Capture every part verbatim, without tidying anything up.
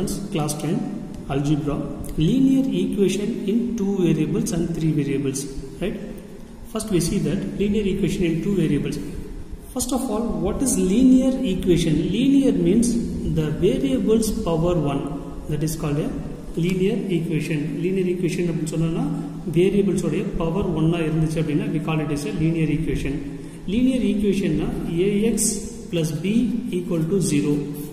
students, class ten, algebra, linear equation in two variables and three variables, right? First we see that linear equation in two variables. First of all, what is linear equation? Linear means the variables power one, that is called a linear equation. Linear equation அப்படினு சொன்னோம்னா variables உடைய power one ஆ இருந்துச்சு அப்படினா we call it as a linear equation. Linear equation னா ax plus b equal to zero.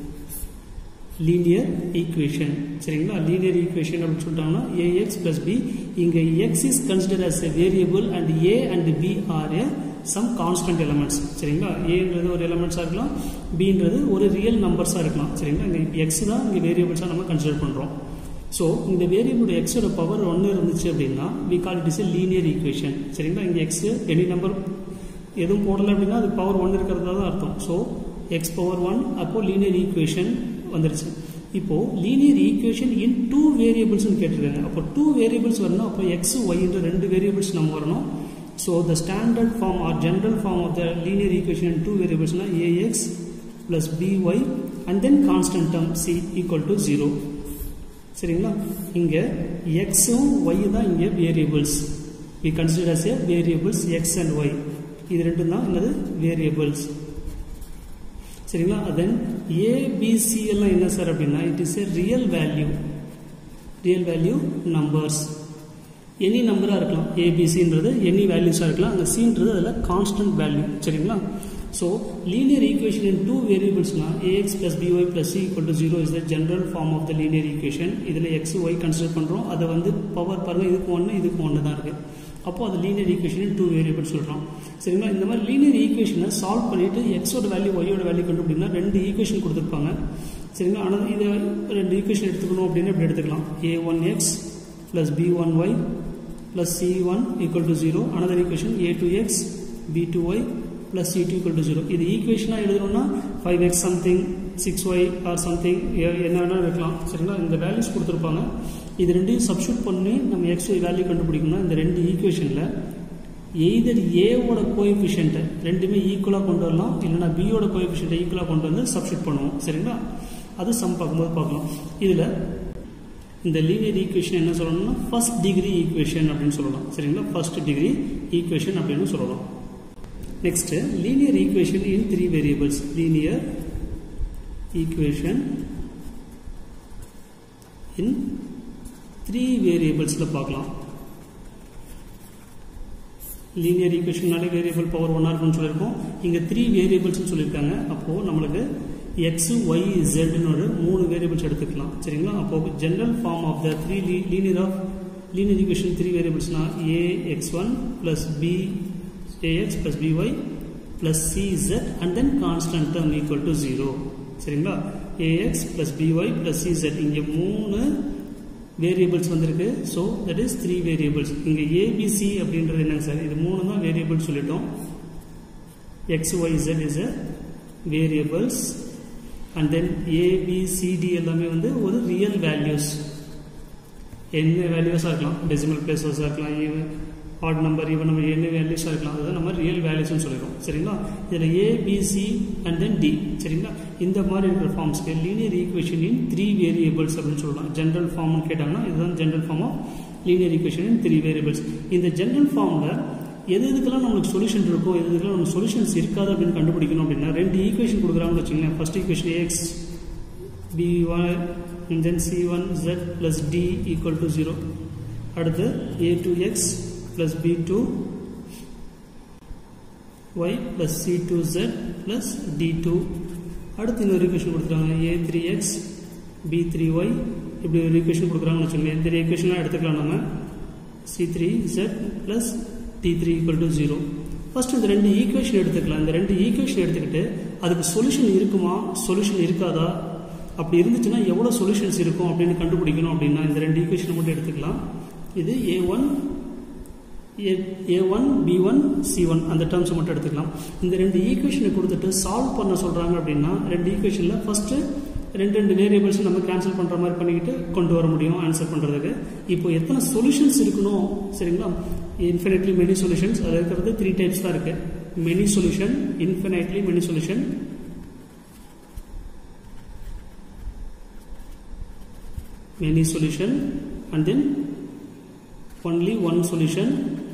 Linear equation. சரிங்களா? Linear equation அப்படினு சொல்லிட்டாங்கன்னா ax plus b, இங்க x is considered as a variable and a and b are a some constant elements. சரிங்களா? a ன்றது ஒரு எலிமெண்ட்ஸா இருக்கலாம், b ன்றது ஒரு ரியல் நம்பர்ஸா இருக்கலாம். சரிங்களா? இங்க x தான் இங்க வேரியபிள்ஸா நம்ம கன்சிடர் பண்றோம். சோ இந்த வேரியபிள் x ஓட பவர் one இருந்துச்சு அப்படினா we call it as a linear equation. சரிங்களா? இங்க x எனி நம்பர் எதுவும் போடல அப்படினா அது பவர் one இருக்கிறதா தான் அர்த்தம். சோ x power one அப்போ linear equation வந்துருச்சு. இப்போ linear equation in two variables னு கேட்டிருக்காங்க. அப்போ two variables வரணும். அப்போ x y என்ற ரெண்டு variables நம்ம வரணும். So the standard form or general form of the linear equation in two variables na ax plus by and then constant term c equal to zero. சரிங்களா? இங்க x உம் y தான் இங்க variables. We consider as a variables x and y. இது ரெண்டும் தான் என்னது variables. சரிங்களா? then a b c எல்லாம் என்ன சார் அப்படினா it is a real value. real value numbers. any நம்பரா இருக்கலாம். a b c ன்றது any valuesஆ இருக்கலாம். அங்க c ன்றது அதுல constant value. சரிங்களா? so linear equation in two variables na ax plus by plus c equal to zero is the general form of the linear equation. இதுல x y consider பண்றோம். அத வந்து பவர் பாருங்க, இதுக்கு one இதுக்கு one தான் இருக்கு. அப்போ அது linear equation in two variables சொல்றோம். சரிங்களா? இந்த மாதிரி linear equation சால்வ் பண்ணிட்டு x ஓட வேல்யூ y ஓட வேல்யூ கண்டுபிடினா ரெண்டு ஈக்குவேஷன் கொடுத்திருப்பாங்க. சரிங்களா? ஆனா இத ரெண்டு ஈக்குவேஷன் எடுத்துக்கணும் அப்படினா இப்படி எடுத்துக்கலாம். a one x plus b one y plus c one equal to zero. Another equation a two x b two y plus c two equal to zero. இது ஈக்குவேஷனா எழுதணும்னா five x something six y or something என்ன வேணாலும் வைக்கலாம். சரிங்களா? இந்த values கொடுத்திருப்பாங்க. இது ரெண்டையும் சப்ஸ்டிட்யூட் பண்ணி நம்ம x y வேல்யூ கண்டுபிடிக்கணும்னா இந்த ரெண்டு ஈக்குவேஷன்ல either a ஓட கோஎஃபிஷியன்ட் ரெண்டுமே ஈக்குவலா கொண்டு வரலாம், இல்லனா b ஓட கோஎஃபிஷியன்ட் ஈக்குவலா கொண்டு வந்து சப்ஸ்டிட்யூட் பண்ணுவோம். சரிங்களா? அது சம் பார்க்கும்போது பார்க்கலாம். இதுல இந்த linear equation என்ன சொல்லணும்னா first degree equation அப்படினு சொல்லலாம். சரிங்களா? first degree equation அப்படினு சொல்லலாம். next linear equation in three variables. linear equation in three variables ல பார்க்கலாம். linear equation நாலே variable power one இருக்குன்னு சொல்லிருக்கோம். இங்க three variables னு சொல்லிருக்காங்க. அப்போ நமக்கு x y z னு ஒரு மூணு வேரியபிள்ஸ் எடுத்துக்கலாம். சரிங்களா? அப்போ general form of the three linear of linear equation three variables னா a x one plus b ax plus by plus c z and then constant term equal to zero. சரிங்களா? ax plus by plus c z இங்க மூணு variables வந்திருக்கு. so that is three variables. இங்க a b c அப்படின்றது என்னங்க sir? இது மூணு தான் வேரியபிள் சொல்லிட்டோம். x y z is a variables and then a b c d எல்லாமே வந்து ஒரு ரியல் வேல்யூஸ். என்ன வேல்யூஸா இருக்கலாம், டெசிமல் பிளேஸஸா இருக்கலாம், ஆட் நம்பர், ஈவன் நம்பர், என்ன வேல்யூஸா இருக்கலாம். அதுதான் நம்ம ரியல் வேல்யூஸ்னு சொல்லிடுறோம். சரிங்களா? இதுல a b c and then d. சரிங்களா? இந்த மாதிரி இருக்கிற ஃபார்ம்ஸ்க்கு linear equation in three variables அப்படின்னு சொல்லலாம். ஜெனரல் ஃபார்ம்னு கேட்டாங்கன்னா இதுதான் general form of linear equation in three variables. இந்த ஜெனரல் ஃபார்ம்ல எது எதுக்கெல்லாம் நமக்கு சொல்யூஷன் இருக்கோ, எது எதுக்கெல்லாம் நமக்கு சொல்யூஷன்ஸ் இருக்காது அப்படின்னு கண்டுபிடிக்கணும் அப்படின்னா ரெண்டு ஈக்குவேஷன் கொடுக்குறாங்கன்னு வச்சுக்கோங்களேன். First equation ax b one and then c one z plus d equal to zero. அடுத்து a two x plus b two y plus c two z plus d two. அடுத்து இன்னொரு ஈக்குவேஷன் கொடுத்துருக்காங்க a three x b three y. இப்படி ஒரு equation கொடுக்குறாங்கன்னு வச்சுக்கோங்களேன். இந்த ஈக்குவேஷன்லாம் எடுத்துக்கலாம் நம்ம. c three z plus d three equal to zero. First இந்த ரெண்டு ஈக்குவேஷன் எடுத்துக்கலாம். இந்த ரெண்டு ஈக்குவேஷன் எடுத்துக்கிட்டு அதுக்கு சொல்யூஷன் இருக்குமா, சொல்யூஷன் இருக்காதா, அப்படி இருந்துச்சுன்னா எவ்வளவு சொல்யூஷன்ஸ் இருக்கும் அப்படின்னு கண்டுபிடிக்கணும். அப்படின்னா இந்த ரெண்டு ஈக்குவேஷன் மட்டும் எடுத்துக்கலாம். இது a one a one b one c one அந்த டேர்ம்ஸ் மட்டும் எடுத்துக்கலாம். இந்த ரெண்டு ஈக்குவேஷனை கொடுத்துட்டு சால்வ் பண்ண சொல்றாங்க அப்படின்னா ரெண்டு ஈக்குவேஷன்ல ஃபர்ஸ்ட் ரெண்டு ரெண்டு வேரியபிள்ஸ் நம்ம கேன்சல் பண்ற மாதிரி பண்ணிக்கிட்டு கொண்டு வர முடியும் ஆன்சர் பண்றதுக்கு. இப்போ எத்தனை சொல்யூஷன்ஸ் இருக்கணும்? சரிங்களா? Infinitely many solutions. அது இருக்கிறது த்ரீ டைப்ஸ் தான் இருக்கு. Many solution, infinitely many solution, many solution and then only one solution,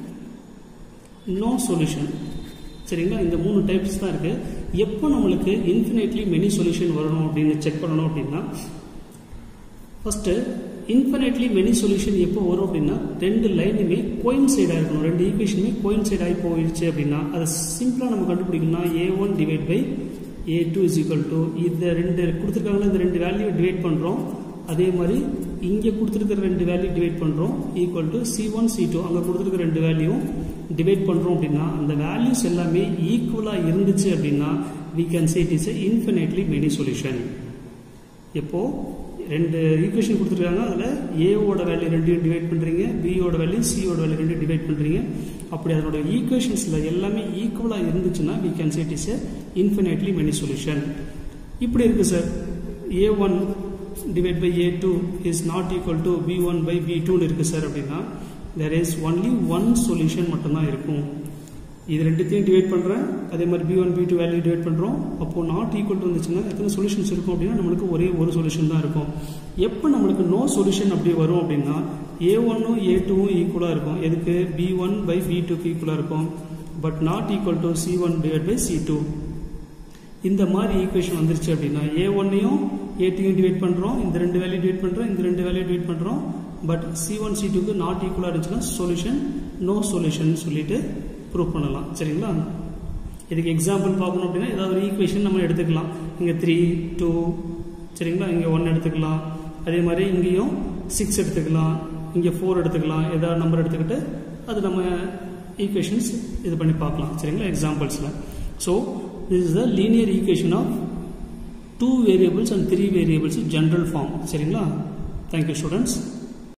no solution. சரிங்களா, இந்த மூணு டைப்ஸ் தான் இருக்கு. எப்போ நம்மளுக்கு இன்ஃபினிட்லி மெனி சொல்யூஷன் வரணும் அப்படின்னு செக் பண்ணணும் அப்படின்னா, ஃபர்ஸ்ட் இன்ஃபினிட்லி மெனி சொல்யூஷன் எப்போ வரும் அப்படின்னா ரெண்டு லைனுமே கோயின்சைடாக இருக்கணும், ரெண்டு ஈக்குவேஷனுமே கோயின்சைட் ஆகி போயிடுச்சு அப்படின்னா அதை சிம்பிளாக நம்ம கண்டுபிடிக்கணும்னா a one divide by a two is equal to இந்த ரெண்டு கொடுத்துருக்காங்களா இந்த ரெண்டு வேல்யூ டிவைட் பண்ணுறோம், அதே மாதிரி இங்கே கொடுத்துருக்கிற ரெண்டு வேல்யூ டிவைட் பண்ணுறோம் equal to c one c two அங்கே கொடுத்துருக்கிற ரெண்டு வேல்யூவும் டிவைட் பண்ணுறோம் அப்படின்னா அந்த வேல்யூஸ் எல்லாமே ஈக்குவலாக இருந்துச்சு அப்படின்னா we can say it is a infinitely many solution. எப்போ ரெண்டு ஈக்குவேஷன் கொடுத்துருக்காங்க அதில் ஏவோட வேல்யூ ரெண்டையும் டிவைட் பண்ணுறீங்க, பியோட வேல்யூ சியோட வேல்யூ ரெண்டையும் டிவைட் பண்ணுறீங்க, அப்படி அதனோட ஈக்குவேஷன்ஸில் எல்லாமே ஈக்குவலாக இருந்துச்சுன்னா we can say it is a infinitely many solution. இப்படி இருக்கு sir, a one divide by a two is not equal to b one by b டூன்னு இருக்கு சார் அப்படின்னா there is only one solution மட்டும்தான் இருக்கும். இது ரெண்டுத்தையும் டிவைட் பண்ணுறேன், அதே மாதிரி b one b two value divide பண்ணுறோம், அப்போ நாட் ஈக்குவல் டு வந்துச்சுன்னா எத்தனை சொல்யூஷன்ஸ் இருக்கும் அப்படின்னா நம்மளுக்கு ஒரே ஒரு சொல்யூஷன் தான் இருக்கும். எப்போ நம்மளுக்கு நோ சொல்யூஷன் அப்படி வரும் அப்படின்னா ஏ ஒன்னும் ஏ டூவும் ஈக்குவலாக இருக்கும், எதுக்கு பி ஒன் பை பி டூக்கு ஈக்குவலாக இருக்கும், but not equal to c one divide by c two. இந்த மாதிரி ஈக்குவேஷன் வந்துருச்சு அப்படின்னா ஏ ஒன்னையும் ஏ டூயும் டிவைட் பண்ணுறோம், இந்த ரெண்டு வேல்யூ டிவைட் பண்ணுறோம், இந்த ரெண்டு வேல்யூ டிவைட் பண்ணுறோம், பட் சி ஒன் சி டூக்கு நாட் ஈக்குவலாக இருந்துச்சுன்னா சொல்யூஷன் நோ சொல்யூஷன் சொல்லிட்டு ப்ரூவ் பண்ணலாம். சரிங்களா, இதுக்கு எக்ஸாம்பிள் பார்க்கணும் அப்படின்னா ஏதாவது ஒரு ஈக்குவேஷன் நம்ம எடுத்துக்கலாம். இங்கே த்ரீ டூ சரிங்களா, இங்கே ஒன் எடுத்துக்கலாம், அதே மாதிரி இங்கேயும் சிக்ஸ் எடுத்துக்கலாம், இங்கே ஃபோர் எடுத்துக்கலாம், ஏதாவது நம்பர் எடுத்துக்கிட்டு அது நம்ம ஈக்குவேஷன்ஸ் இது பண்ணி பார்க்கலாம். சரிங்களா, எக்ஸாம்பிள்ஸில். So this is the linear equation of two variables and three variables general form. சரிங்களா, தேங்க்யூ ஸ்டூடெண்ட்ஸ்.